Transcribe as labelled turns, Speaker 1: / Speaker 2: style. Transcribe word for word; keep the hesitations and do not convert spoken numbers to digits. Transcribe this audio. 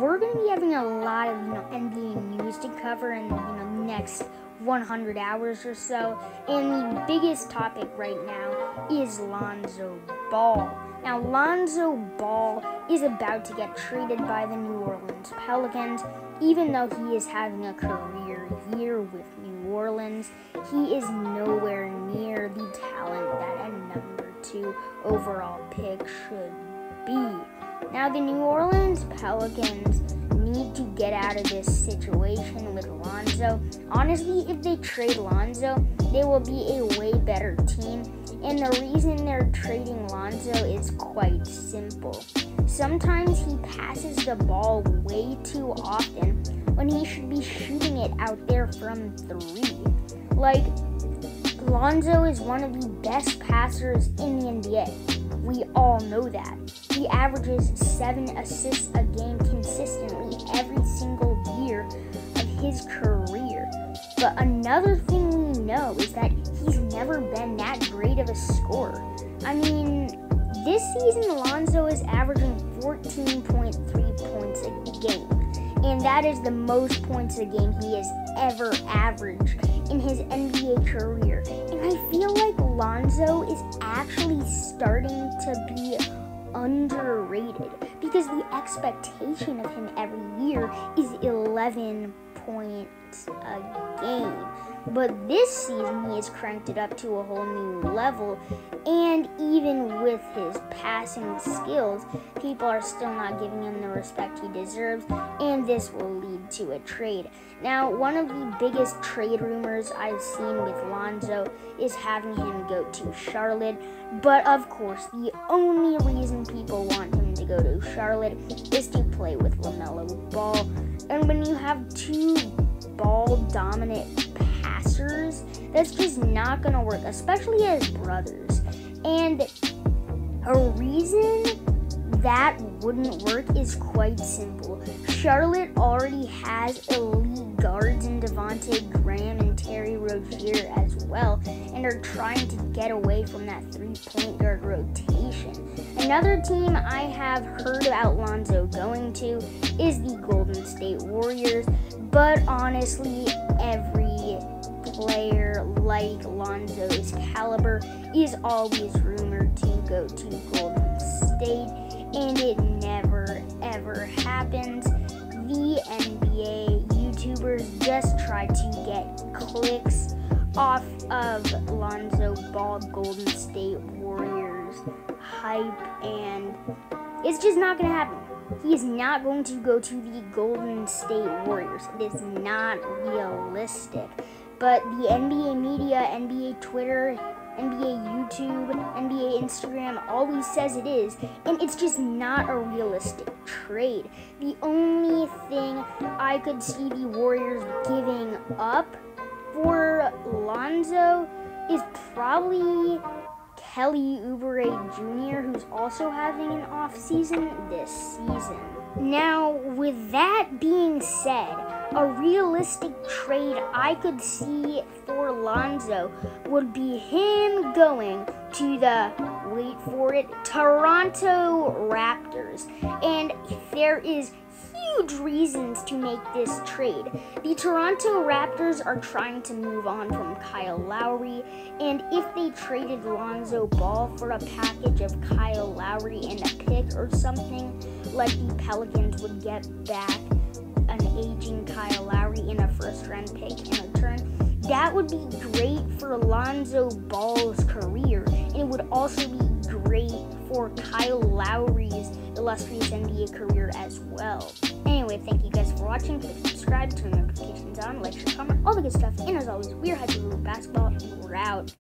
Speaker 1: we're going to be having a lot of, you know, N B A news to cover in, you know, next one hundred hours or so. And the biggest topic right now is Lonzo Ball. Now, Lonzo Ball is about to get traded by the New Orleans Pelicans. Even though he is having a career year with New Orleans, he is nowhere near the talent that a number two overall pick should be. Now, the New Orleans Pelicans need to get out of this situation with Lonzo. Honestly, if they trade Lonzo, they will be a way better team. And the reason they're trading Lonzo is quite simple. Sometimes he passes the ball way too often when he should be shooting it out there from three. Like, Lonzo is one of the best passers in the N B A. We all know that. He averages seven assists a game consistently every single year of his career. But another thing we know is that he's never been that great of a scorer. I mean, this season Lonzo is averaging fourteen point three points a game. And that is the most points a game he has ever averaged in his N B A career. And I feel like Lonzo is actually starting to be underrated because the expectation of him every year is eleven points a game. But this season, he has cranked it up to a whole new level, and even with his passing skills, people are still not giving him the respect he deserves, and this will lead to a trade. Now, one of the biggest trade rumors I've seen with Lonzo is having him go to Charlotte, but of course, the only reason people want him to go to Charlotte is to play with LaMelo Ball, and when you have two ball-dominant passers, that's just not going to work, especially as brothers. And a reason that wouldn't work is quite simple. Charlotte already has elite guards in Devontae Graham and Terry Rozier as well, and are trying to get away from that three-point guard rotation. Another team I have heard about Lonzo going to is the Golden State Warriors, but honestly, every player like Lonzo's caliber is always rumored to go to Golden State, and it never ever happens. The N B A YouTubers just try to get clicks off of Lonzo Ball Golden State Warriors hype, and it's just not going to happen. He is not going to go to the Golden State Warriors. It is not realistic. But the N B A media, N B A Twitter, N B A YouTube, N B A Instagram always says it is, and it's just not a realistic trade. The only thing I could see the Warriors giving up for Lonzo is probably Kelly Oubre Junior, who's also having an off season this season. Now, with that being said, a realistic trade I could see for Lonzo would be him going to the, wait for it, Toronto Raptors. And there is huge reasons to make this trade. The Toronto Raptors are trying to move on from Kyle Lowry, and if they traded Lonzo Ball for a package of Kyle Lowry and a pick or something, like the Pelicans would get back an aging Kyle Lowry in a first-round pick in return, that would be great for Lonzo Ball's career, and it would also be great for Kyle Lowry's illustrious N B A career as well. Anyway, thank you guys for watching. Please subscribe, turn notifications on, like, share, comment, all the good stuff. And as always, we're Hyper Basketball, and we're out.